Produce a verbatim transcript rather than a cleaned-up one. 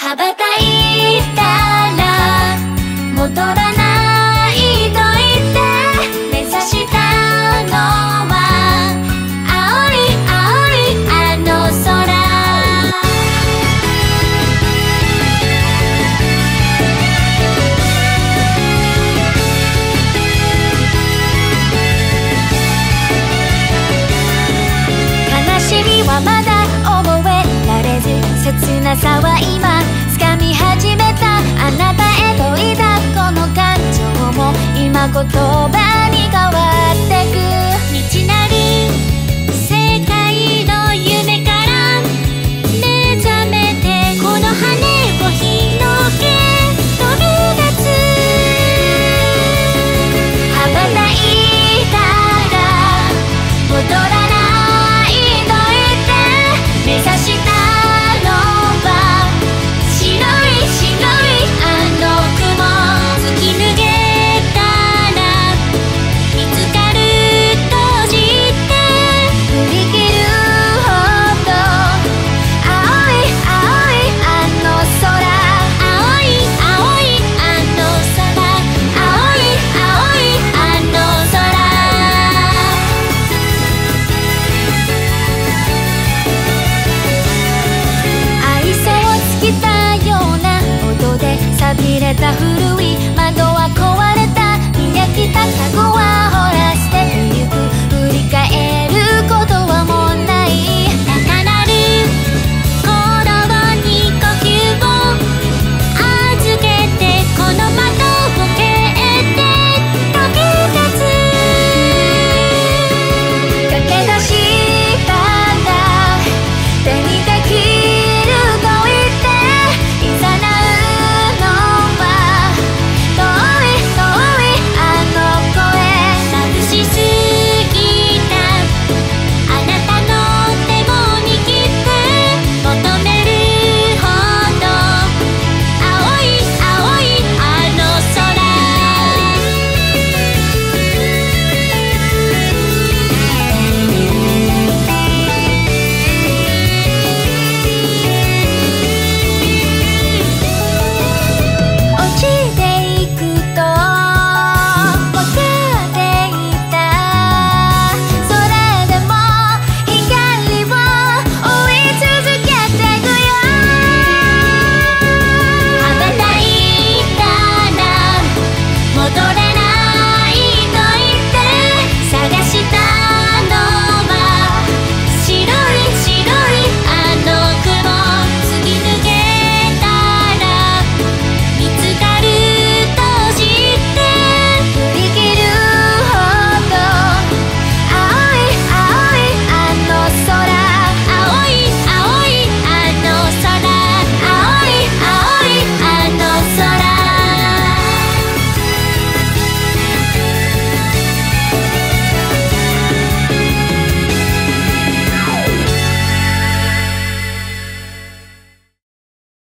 羽ばたいたら戻らないと言って目指したのは青い青いあの空。悲しみはまだ覚えられず、切なさは今掴み始めた。あなたへといだこの感情も今言葉に変わってく。未知なる世界の夢から目覚めて、この羽を広げ飛び立つ。羽ばたいたら戻らないと言って目指したのは白い白いあの雲。突き抜けたら見つかる閉じて振り切るほど青い青いあの空。青い青いあの空。青い青いあの空。愛想を尽きたような音で錆びれた古い窓は壊れた。見飽きたカゴ